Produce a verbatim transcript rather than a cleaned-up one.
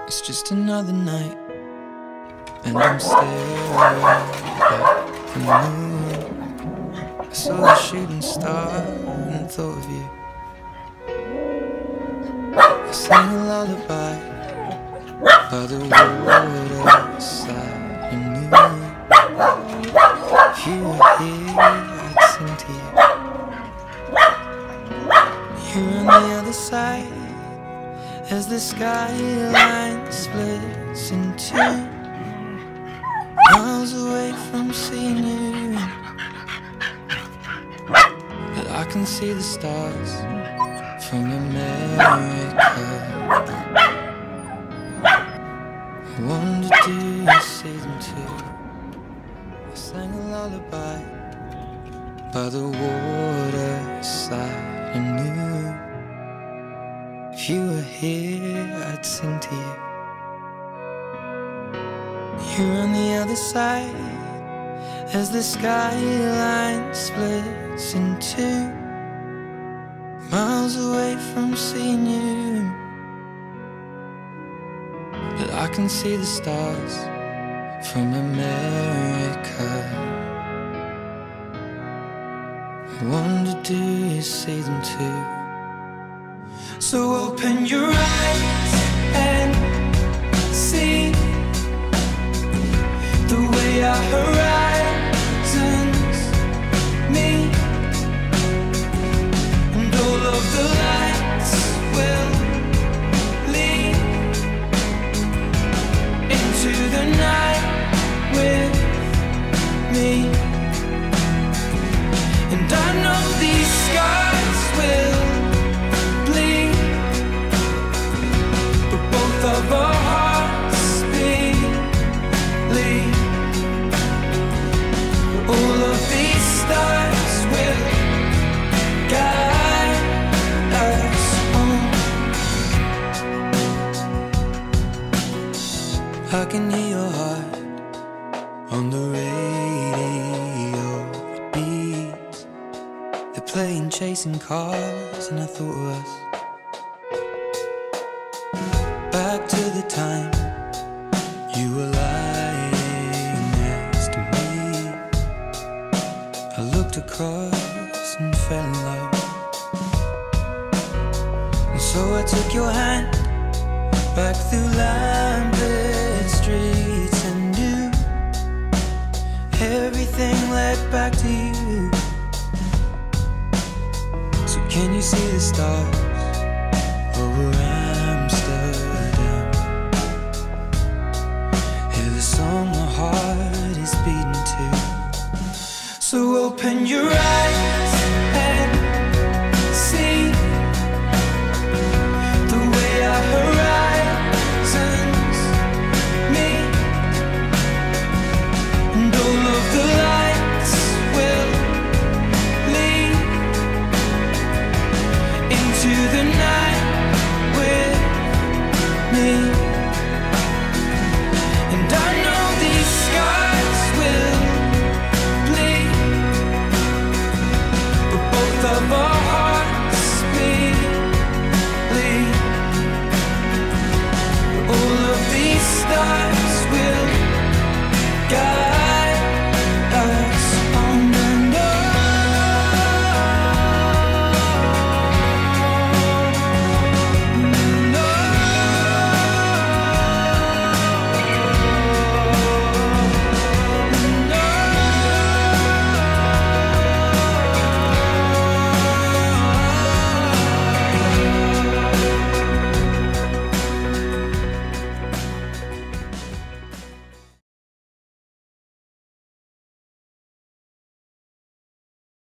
It's just another night, and I'm staring at the moon. I saw the shooting star and thought of you. I sang a lullaby by the waterside. I knew if you were here, I'd sing to you. You're on the other side as the skyline splits in two, miles away from seeing you. But I can see the stars from America. I wonder, do you see them too? I sang a lullaby by the waterside. I knew if you were here, I'd sing to you. You're on the other side as the skyline splits in two, miles away from seeing you. But I can see the stars from America. I wonder, do you see them too? So open your eyes and see the way our horizons meet, and all of the lights will lead into the night with me. And I know these scars will bleed, but both of our hearts believe. All of these stars will guide us home. I can hear your heart on the radio. It beats. They're playing Chasing Cars, and I thought of us. Back to the time you were lying next to me. I looked across and fell in love, and so I took your hand back through lamplit streets, and knew everything led back to you. So can you see the stars over Amsterdam? Hear the song my heart is beating to. So open your eyes and see the way our horizons meet, and all of the lights will lead into the night with me.